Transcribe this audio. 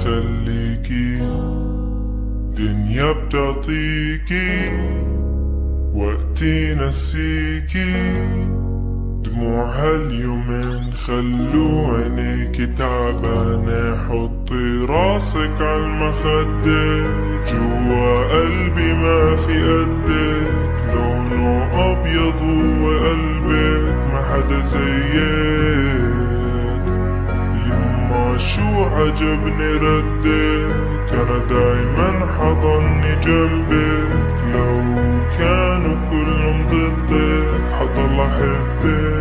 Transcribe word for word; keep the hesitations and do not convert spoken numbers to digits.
تخليكي دنيا بتعطيكي وقتي نسيكي. دموع هاليومين خلو عينيكي تعبانة، حطي راسك عالمخدة، جوا قلبي ما في قدك، لونه أبيض وقلبك ما حدا زيك. يما شو عجبني ردك، أنا دايما حضني جنبك، لو كانوا كلهم ضدك حضل أحبك.